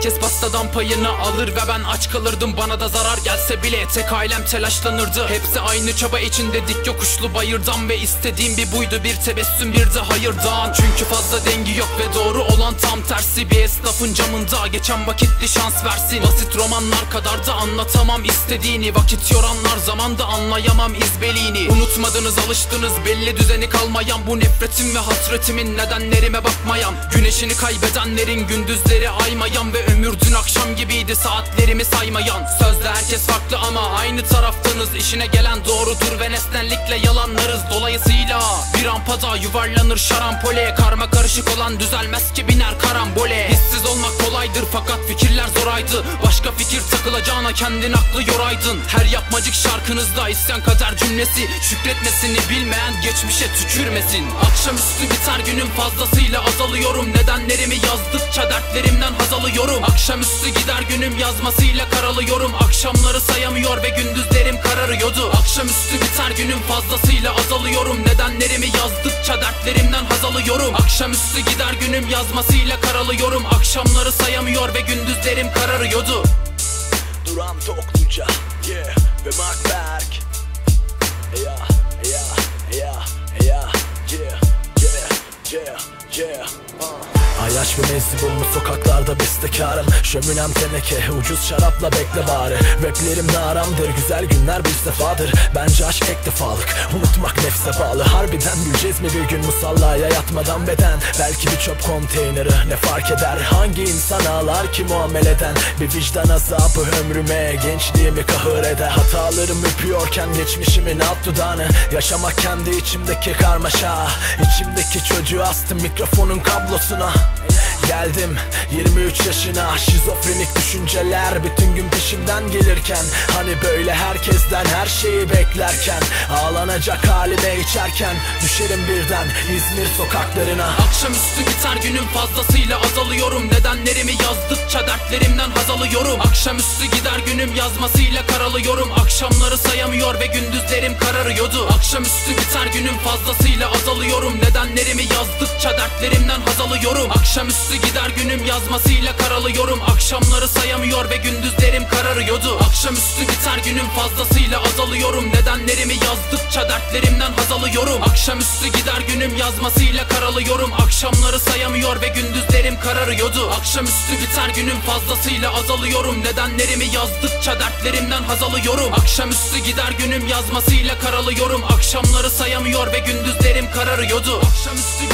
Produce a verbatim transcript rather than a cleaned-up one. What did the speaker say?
Herkes pastadan payını alır ve ben aç kalırdım. Bana da zarar gelse bile tek ailem telaşlanırdı. Hepsi aynı çaba içinde dik yokuşlu bayırdan, ve istediğim bir buydu, bir tebessüm bir de hayırdan. Çünkü fazla dengi yok ve doğru olan tam tersi. Bir esnafın camında geçen vakitli şans versin. Basit romanlar kadar da anlatamam istediğini. Vakit yoranlar zamanda anlayamam izbeliğini. Unutmadınız, alıştınız belli düzeni kalmayan bu nefretim ve hasretimin nedenlerime bakmayan. Güneşini kaybedenlerin gündüzleri aymayan ve ömür dün akşam gibiydi saatlerimi saymayan. Sözde herkes farklı ama aynı taraftanız. İşine gelen doğrudur ve nesnellikle yalanlarız. Dolayısıyla bir rampada yuvarlanır şarampole. Karma karışık olan düzelmez ki biner karambole. Hissiz olmak kolaydır fakat fikirler zoraydı. Başka fikir takılacağına kendin aklı yoraydın. Her yapmacık şarkınızda isyan kader cümlesi. Şükretmesini bilmeyen geçmişe tükürmesin. Akşamüstü biter günüm fazlasıyla azalıyorum. Nedenlerimi yazdıkça dertlerimden haz alıyorum. Akşamüstü gider günüm yazmasıyla karalıyorum. Akşamları sayamıyor ve gündüzlerim kararıyordu. Akşamüstü biter günüm fazlasıyla azalıyorum. Nedenlerimi yazdıkça dertlerimden haz alıyorum. Akşamüstü gider günüm yazmasıyla karalıyorum. Akşamları sayamıyor ve gündüzlerim kararıyordu. Duran Tokluca, yeah, ve Mark Berg. Yeah, yeah, yeah, yeah, yeah, yeah, yeah, yeah, uh. Ayaş ve mezibim bu sokaklarda bestekarım. Şöminem teneke, ucuz şarapla bekle bari. Raplerim naramdır, güzel günler bir sefadır. Bence aşk tek defalık, unutmak nefse bağlı. Harbiden güleceğiz mi bir gün musallaya yatmadan beden? Belki bir çöp konteyneri ne fark eder? Hangi insan ağlar ki muameleden? Bir vicdan azabı ömrüme, gençliğimi kahır eder. Hatalarım öpüyorken geçmişimin alt dudağını. Yaşamak kendi içimdeki karmaşa. İçimdeki çocuğu astım mikrofonun kablosuna. Geldim yirmi üç yaşına, şizofrenik düşünceler bütün gün peşimden gelirken. Hani böyle herkesten her şeyi beklerken, ağlanacak halime içerken düşerim birden İzmir sokaklarına. Akşamüstü biter günüm fazlasıyla azalıyorum. Nedenlerimi yazdıkça dertlerimden haz alıyorum. Akşamüstü gider günüm yazmasıyla karalıyorum. Akşamları sayamıyor ve gündüzlerim kararıyordu. Akşamüstü biter günüm fazlasıyla azalıyorum. Nedenlerimi yazdıkça dertlerimden haz alıyorum. Akşamüstü gider günüm yazmasıyla karalıyorum. Akşamları sayamıyor ve gündüzlerim kararıyordu. Akşamüstü biter günüm fazlasıyla azalıyorum. Nedenlerimi yazdıkça dertlerimden haz alıyorum. Akşamüstü gider günüm yazmasıyla karalıyorum. Akşamları sayamıyor ve gündüzlerim kararıyordu. Akşamüstü biter günüm fazlasıyla azalıyorum. Nedenlerimi yazdıkça dertlerimden haz alıyorum. Akşamüstü gider günüm yazmasıyla karalıyorum. Akşamları sayamıyor ve gündüzlerim kararıyordu. Akşamüstü